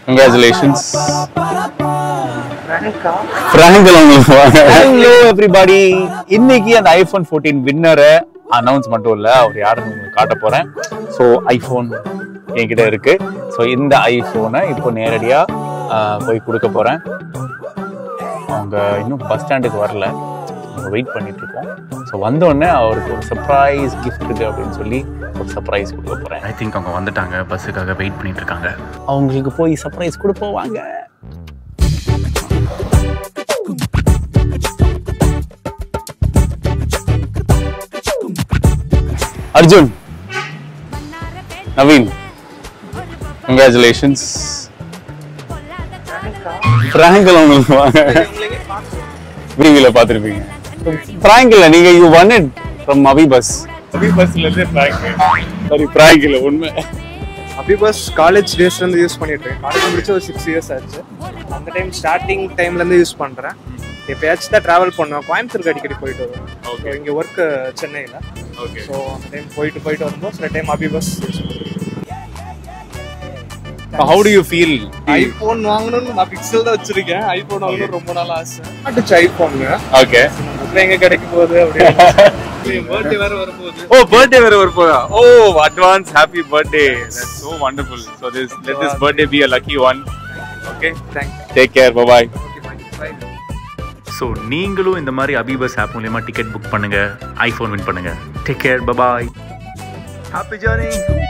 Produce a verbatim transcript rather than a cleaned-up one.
Congratulations. Hello everybody. இன்னைக்கு அந்த iPhone fourteen வின்னரை announce மட்டும் இல்ல, அவர் யாருன்னு உங்களுக்கு காட்ட போறேன். ஸோ ஐபோன் என்கிட்ட இருக்கு. ஸோ இந்த ஐபோனை இப்போ நேரடியா போய் கொடுக்க போறேன். அவங்க இன்னும் பஸ் ஸ்டாண்டுக்கு வரல, வெயிட் பண்ணிட்டு இருக்கோம். ஸோ வந்தோடனே அவருக்கு ஒரு சர்ப்ரைஸ் கிஃப்ட் இருக்கு அப்படின்னு சொல்லி ஒரு சர்ப்ரைஸ் கொடுக்க போறேன். ஐ திங்க் அவங்க வந்துட்டாங்க, பஸ்ஸுக்காக வெயிட் பண்ணிட்டு இருக்காங்க. அவங்களுக்கு போய் சர்ப்ரைஸ் கொடுப்போம் வாங்க. அர்ஜுன், நவீன், கங்க்ராச்சுலேஷன்ஸ். பிராங்கல் உங்களுக்கு வாங்க, விரிவில பார்த்துருப்பீங்க. பிராங்கல்ல நீங்க you won it from AbhiBus. அபிபஸ்ல இருந்து பிராங்க், சாரி பிராங்க் இல்ல உண்மை. அபிபஸ் காலேஜ் டேஸ்ல இருந்து யூஸ் பண்ணிட்டு இருக்கேன். காலேஜ் முடிச்சு ஒரு சிக்ஸ் இயர்ஸ் ஆச்சு. அந்த டைம் ஸ்டார்டிங் டைம்ல இருந்து யூஸ் பண்றேன். எப்பயாச்சும் தான் டிராவல் பண்ணுவேன், கோயம்புத்தூருக்கு அடிக்கடி போயிட்டு வருவேன். ஓகே, இங்க ஒர்க் சென்னையில. ஓகே, ஸோ அந்த டைம் போயிட்டு போயிட்டு வரும்போது சில டைம் அபிபஸ் யூஸ் பண்ணுறேன். How do you feel? IPhone வாங்கணும்னு நான் பிக்சல் தான் வச்சிருக்கேன். ஐபோன் வாங்கணும் ரொம்ப நாள் ஆசை. அடிச்சு ஐபோன். ஓகே, நம்ம எங்க கிடைக்க போகுது அப்படின்னு. பர்த்டே வேற வரப்போகுது. ஓ பர்த்டே வேற வரப்போகுதா? ஓ advance happy birthday. That's so wonderful. So this let this birthday be a lucky one. Okay, thanks. Take care. Bye bye. Bye. So நீங்களும் இந்த மாதிரி அபிபஸ் ஆப் மூலமா டிக்கெட் புக் பண்ணுங்க, ஐபோன் வின் பண்ணுங்க. Take care, bye bye, happy journey.